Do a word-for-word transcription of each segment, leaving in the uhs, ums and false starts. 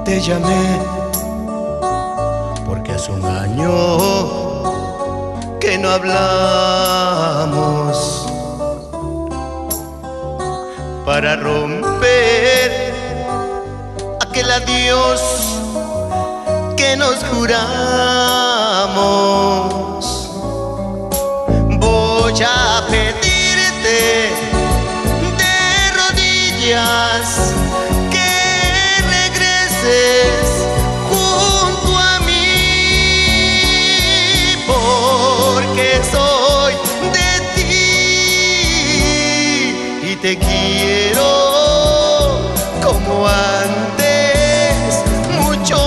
Te llamé porque hace un año que no hablamos, para romper aquel adiós que nos juramos. Voy a pedirte de rodillas que regreses junto a mí, porque soy de ti y te quiero como antes, mucho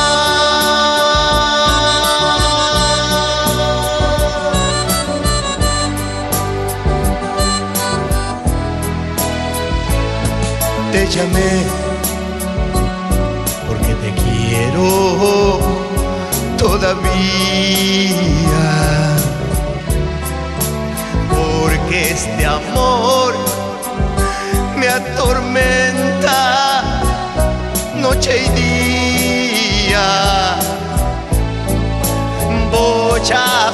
más. Te llamé porque te quiero todavía, porque este amor me atormenta noche y día. Voy a